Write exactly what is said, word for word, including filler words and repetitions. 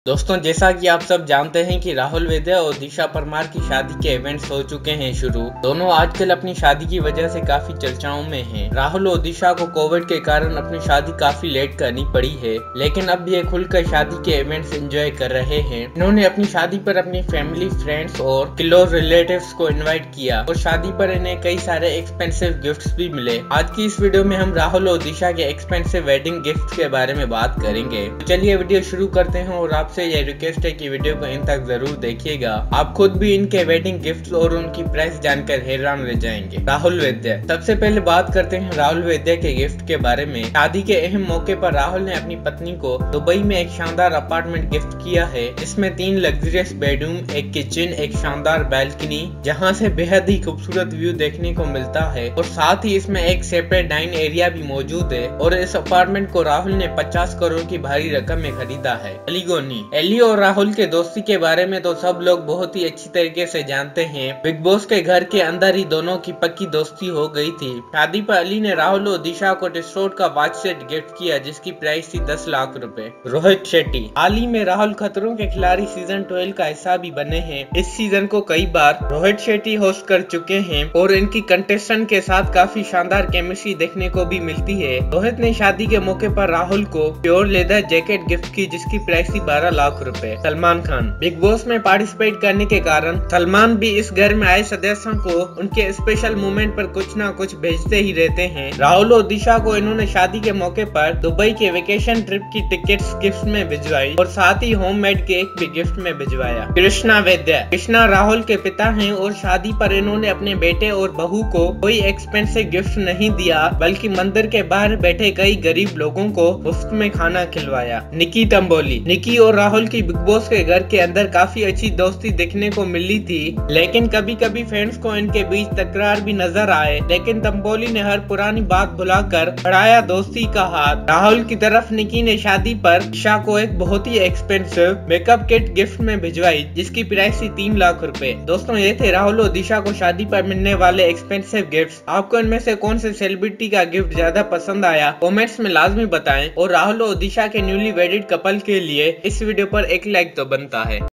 दोस्तों, जैसा कि आप सब जानते हैं कि राहुल वैद्य और दिशा परमार की शादी के इवेंट्स हो चुके हैं शुरू। दोनों आजकल अपनी शादी की वजह से काफी चर्चाओं में हैं। राहुल और दिशा को कोविड के कारण अपनी शादी काफी लेट करनी पड़ी है, लेकिन अब भी ये खुलकर शादी के इवेंट्स एंजॉय कर रहे हैं। इन्होंने अपनी शादी पर अपनी फैमिली, फ्रेंड्स और क्लोज रिलेटिव्स को इन्वाइट किया और शादी पर इन्हें कई सारे एक्सपेंसिव गिफ्ट्स भी मिले। आज की इस वीडियो में हम राहुल और दिशा के एक्सपेंसिव वेडिंग गिफ्ट के बारे में बात करेंगे। तो चलिए वीडियो शुरू करते हैं और आप से ये रिक्वेस्ट है कि वीडियो को इन तक जरूर देखिएगा। आप खुद भी इनके वेडिंग गिफ्ट्स और उनकी प्राइस जानकर हैरान रह जाएंगे। राहुल वैद्य, सबसे पहले बात करते हैं राहुल वैद्य के गिफ्ट के बारे में। शादी के अहम मौके पर राहुल ने अपनी पत्नी को दुबई में एक शानदार अपार्टमेंट गिफ्ट किया है। इसमें तीन लग्जरियस बेडरूम, एक किचन, एक शानदार बैल्कनी जहाँ से बेहद ही खूबसूरत व्यू देखने को मिलता है, और साथ ही इसमें एक सेपरेट डाइन एरिया भी मौजूद है। और इस अपार्टमेंट को राहुल ने पचास करोड़ की भारी रकम में खरीदा है। एलिगोनी एली और राहुल के दोस्ती के बारे में तो सब लोग बहुत ही अच्छी तरीके से जानते हैं। बिग बॉस के घर के अंदर ही दोनों की पक्की दोस्ती हो गई थी। शादी पर अली ने राहुल और दिशा को टिस्ट्रोड का वॉच सेट गिफ्ट किया, जिसकी प्राइस थी दस लाख रुपए। रोहित शेट्टी, हाल ही में राहुल खतरों के खिलाड़ी सीजन ट्वेल्व का हिस्सा भी बने हैं। इस सीजन को कई बार रोहित शेट्टी होस्ट कर चुके हैं और इनकी कंटेस्टेंट के साथ काफी शानदार केमिस्ट्री देखने को भी मिलती है। रोहित ने शादी के मौके पर राहुल को प्योर लेदर जैकेट गिफ्ट की, जिसकी प्राइस थी बारह लाख रुपए। सलमान खान, बिग बॉस में पार्टिसिपेट करने के कारण सलमान भी इस घर में आए सदस्यों को उनके स्पेशल मोमेंट पर कुछ ना कुछ भेजते ही रहते हैं। राहुल और दिशा को इन्होंने शादी के मौके पर दुबई के वेकेशन ट्रिप की टिकट्स गिफ्ट में भिजवाई और साथ ही होममेड केक भी गिफ्ट में भिजवाया। कृष्णा वैद्य, कृष्णा राहुल के पिता हैं और शादी पर इन्होंने अपने बेटे और बहू को कोई एक्सपेंसिव गिफ्ट नहीं दिया, बल्कि मंदिर के बाहर बैठे कई गरीब लोगों को मुफ्त में खाना खिलवाया। निकी तंबोली, निकी और राहुल की बिग बॉस के घर के अंदर काफी अच्छी दोस्ती देखने को मिली थी, लेकिन कभी कभी फैंस को इनके बीच तकरार भी नजर आए। लेकिन तंबोली ने हर पुरानी बात भुलाकर बढ़ाया दोस्ती का हाथ। राहुल की तरफ निकी ने शादी पर दिशा को एक बहुत ही एक्सपेंसिव मेकअप किट गिफ्ट में भिजवाई, जिसकी प्राइस थी तीन लाख रुपए। दोस्तों, ये थे राहुल और दिशा को शादी पर मिलने वाले एक्सपेंसिव गिफ्ट। आपको इनमें से कौन से सेलिब्रिटी का गिफ्ट ज्यादा पसंद आया, कॉमेंट्स में लाजमी बताएं। और राहुल और दिशा के न्यूली वेडिड कपल के लिए इस वीडियो पर एक लाइक तो बनता है।